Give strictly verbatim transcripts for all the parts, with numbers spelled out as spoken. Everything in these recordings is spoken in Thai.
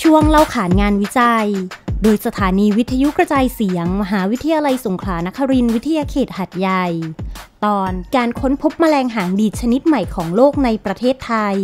ช่วงเล่าขานงานวิจัยโดยสถานีวิทยุกระจายเสียงมหาวิทยาลัยสงขลานครินทร์วิทยาเขตหาดใหญ่ตอนการค้นพบแมลงหางดีดชนิดใหม่ของโลกในประเทศไทย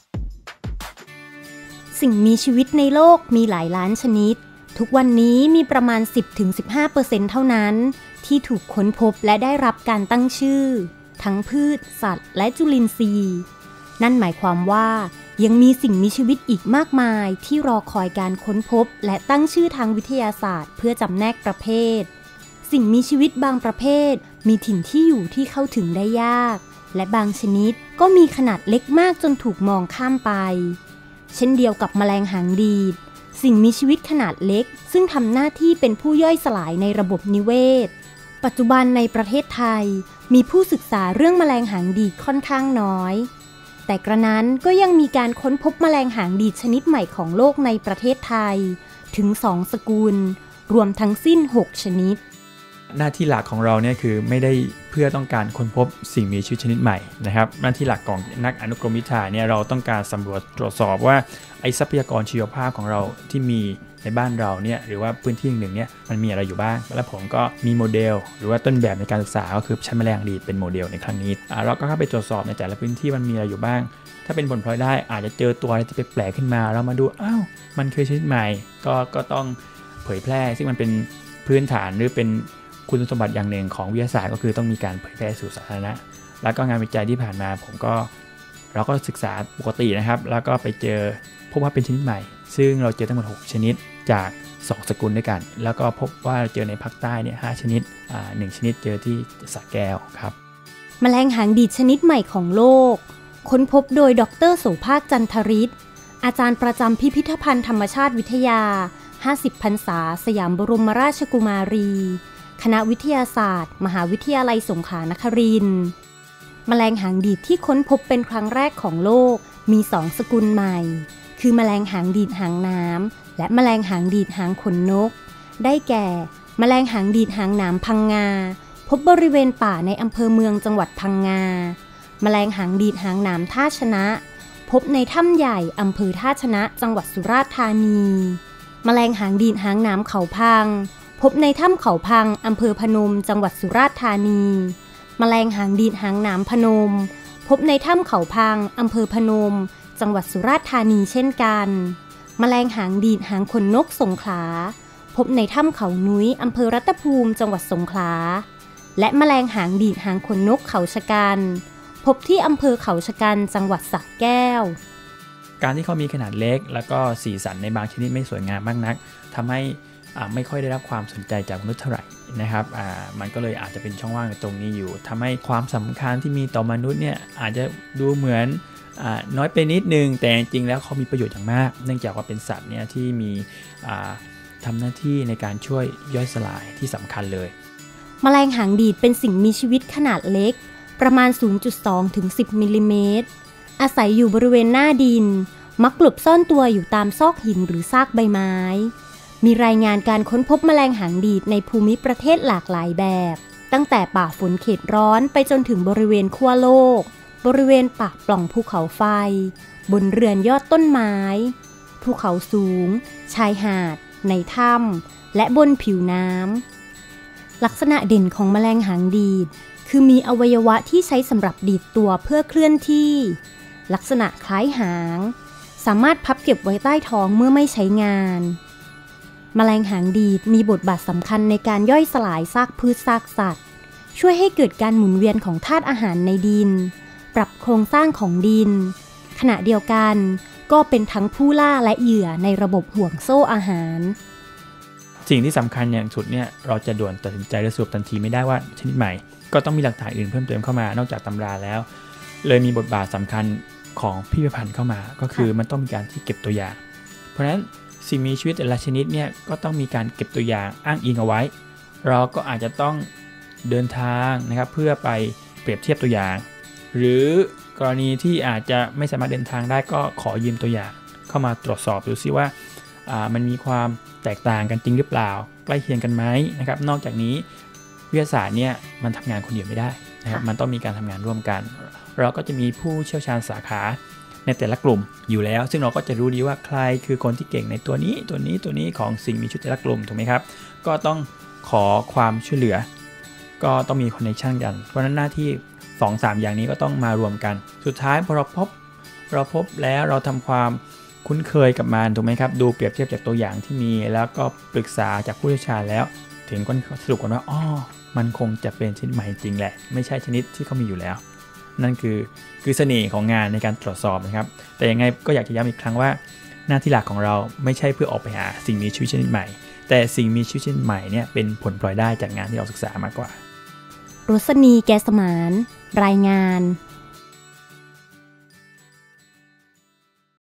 สิ่งมีชีวิตในโลกมีหลายล้านชนิดทุกวันนี้มีประมาณ สิบถึงสิบห้าเปอร์เซ็นต์ เท่านั้นที่ถูกค้นพบและได้รับการตั้งชื่อทั้งพืชสัตว์และจุลินทรีย์นั่นหมายความว่ายังมีสิ่งมีชีวิตอีกมากมายที่รอคอยการค้นพบและตั้งชื่อทางวิทยาศาสตร์เพื่อจำแนกประเภทสิ่งมีชีวิตบางประเภทมีถิ่นที่อยู่ที่เข้าถึงได้ยากและบางชนิดก็มีขนาดเล็กมากจนถูกมองข้ามไปเช่นเดียวกับแมลงหางดีดสิ่งมีชีวิตขนาดเล็กซึ่งทำหน้าที่เป็นผู้ย่อยสลายในระบบนิเวศปัจจุบันในประเทศไทยมีผู้ศึกษาเรื่องแมลงหางดีดค่อนข้างน้อยแต่กระนั้นก็ยังมีการค้นพบแมลงหางดีดชนิดใหม่ของโลกในประเทศไทยถึงสองสกุลรวมทั้งสิ้นหกชนิดหน้าที่หลักของเราเนี่ยคือไม่ได้เพื่อต้องการค้นพบสิ่งมีชีวิตชนิดใหม่นะครับหน้าที่หลักของนักอนุกรมวิทยาเนี่ยเราต้องการสำรวจตรวจสอบว่าไอ้ทรัพยากรชีวภาพของเราที่มีในบ้านเราเนี่ยหรือว่าพื้นที่หนึ่งเนี่ยมันมีอะไรอยู่บ้างแล้วผมก็มีโมเดลหรือว่าต้นแบบในการศึกษาก็คือใช้แมลงดีดเป็นโมเดลในครั้งนี้เราก็เข้าไปตรวจสอบในแต่ละพื้นที่มันมีอะไรอยู่บ้างถ้าเป็นผลพลอยได้อาจจะเจอตัวอะไรที่แปลกๆขึ้นมาเรามาดูอ้าวมันคือชนิดใหม่ก็ก็ต้องเผยแพร่ซึ่งมันเป็นพื้นฐานหรือเป็นคุณสมบัติอย่างหนึ่งของวิทยาศาสตร์ก็คือต้องมีการเผยแพร่สู่สาธารณะแล้วก็งานวิจัยที่ผ่านมาผมก็เราก็ศึกษาปกตินะครับแล้วก็ไปเจอพบว่าเป็นชนิดใหม่ซึ่งเราเจอทั้งหมดหกชนิดจากสองสกุลด้วยกันแล้วก็พบว่าเจอในภาคใต้เนี่ยห้าชนิดอ่าหนึ่งชนิดเจอที่สระแก้วครับแมลงหางดีดชนิดใหม่ของโลกค้นพบโดยดร.โสภาคจันทริศอาจารย์ประจำพิพิธภัณฑ์ธรรมชาติวิทยาห้าสิบพรรษาสยามบรมราชกุมารีคณะวิทยาศาสตร์มหาวิทยาลัยสงขลานครินทร์แมลงหางดีดที่ค้นพบเป็นครั้งแรกของโลกมีสองสกุลใหม่คือแมลงหางดีดหางน้ำและแมลงหางดีดหางขนนกได้แก่แมลงหางดีดหางหนามพังงาพบบริเวณป่าในอำเภอเมืองจังหวัดพังงาแมลงหางดีดหางหนามท่าชนะพบในถ้ำใหญ่อำเภอท่าชนะจังหวัดสุราษฎร์ธานีแมลงหางดีดหางหนามเขาพังพบในถ้ำเขาพังอำเภอพนมจังหวัดสุราษฎร์ธานีแมลงหางดีดหางหนามพนมพบในถ้ำเขาพังอำเภอพนมจังหวัดสุราษฎร์ธานีเช่นกันแมลงหางดีดหางขนนกสงขลาพบในถ้ำเขานุ้ยอำเภอรัตภูมิจังหวัดสงขลาและแมลงหางดีดหางขนนกเขาชะกันพบที่อำเภอเขาชะกันจังหวัดสระแก้วการที่เขามีขนาดเล็กแล้วก็สีสันในบางชนิดไม่สวยงามมากนักทำให้ไม่ค่อยได้รับความสนใจจากมนุษย์เท่าไหร่นะครับมันก็เลยอาจจะเป็นช่องว่างตรงนี้อยู่ทำให้ความสำคัญที่มีต่อมนุษย์เนี่ยอาจจะดูเหมือนน้อยไปนิดนึงแต่จริงแล้วเขามีประโยชน์อย่างมากเนื่องจากว่าเป็นสัตว์เนี่ยที่มีทำหน้าที่ในการช่วยย่อยสลายที่สำคัญเลยแมลงหางดีดเป็นสิ่งมีชีวิตขนาดเล็กประมาณ ศูนย์จุดสอง ถึง สิบ มิลลิเมตรอาศัยอยู่บริเวณหน้าดินมักหลบซ่อนตัวอยู่ตามซอกหินหรือซากใบไม้มีรายงานการค้นพบแมลงหางดีดในภูมิประเทศหลากหลายแบบตั้งแต่ป่าฝนเขตร้อนไปจนถึงบริเวณขั้วโลกบริเวณปากปล่องภูเขาไฟบนเรือนยอดต้นไม้ภูเขาสูงชายหาดในถ้ำและบนผิวน้ำลักษณะเด่นของแมลงหางดีดคือมีอวัยวะที่ใช้สำหรับดีดตัวเพื่อเคลื่อนที่ลักษณะคล้ายหางสามารถพับเก็บไว้ใต้ท้องเมื่อไม่ใช้งานแมลงหางดีดมีบทบาทสำคัญในการย่อยสลายซากพืชซากสัตว์ช่วยให้เกิดการหมุนเวียนของธาตุอาหารในดินปรับโครงสร้างของดินขณะเดียวกันก็เป็นทั้งผู้ล่าและเหยื่อในระบบห่วงโซ่อาหารสิ่งที่สำคัญอย่างสุดเนี่ยเราจะด่วนตัดสินใจและสรุปทันทีไม่ได้ว่าชนิดใหม่ก็ต้องมีหลักฐานอื่นเพิ่มเติมเข้ามานอกจากตำราแล้วเลยมีบทบาทสำคัญของพิพิธภัณฑ์เข้ามาก็คือมันต้องมีการที่เก็บตัวอย่างเพราะฉะนั้นสิ่งมีชีวิตแต่ละชนิดเนี่ยก็ต้องมีการเก็บตัวอย่างอ้างอิงเอาไว้เราก็อาจจะต้องเดินทางนะครับเพื่อไปเปรียบเทียบตัวอย่างหรือกรณีที่อาจจะไม่สามารถเดินทางได้ก็ขอยืมตัวอย่างเข้ามาตรวจสอบดูซิว่ามันมีความแตกต่างกันจริงหรือเปล่าใกล้เคียงกันไหมนะครับนอกจากนี้วิทยาศาสตร์เนี่ยมันทำงานคนเดียวไม่ได้นะครับมันต้องมีการทำงานร่วมกันเราก็จะมีผู้เชี่ยวชาญสาขาในแต่ละกลุ่มอยู่แล้วซึ่งเราก็จะรู้ดีว่าใครคือคนที่เก่งในตัวนี้ตัวนี้ตัวนี้ของสิ่งมีชีวิตแต่ละกลุ่มถูกไหมครับก็ต้องขอความช่วยเหลือก็ต้องมีคอนเนคชั่นกันเพราะนั้นหน้าที่ สองสาม อย่างนี้ก็ต้องมารวมกันสุดท้ายพอเราพบเราพบแล้วเราทำความคุ้นเคยกับมันถูกไหมครับดูเปรียบเทียบจากตัวอย่างที่มีแล้วก็ปรึกษาจากผู้เชี่ยวชาญแล้วถึงก็สรุปกันว่าอ๋อมันคงจะเป็นชนิดใหม่จริงแหละไม่ใช่ชนิดที่เขามีอยู่แล้วนั่นคือคือเสน่ห์ของงานในการตรวจสอบนะครับแต่ยังไงก็อยากจะย้ำอีกครั้งว่าหน้าที่หลักของเราไม่ใช่เพื่อออกไปหาสิ่งมีชีวิตชนิดใหม่แต่สิ่งมีชีวิตชนิดใหม่เนี่ยเป็นผลพลอยได้จากงานที่เราศึกษามากกว่ารสนี แกสมานรายงาน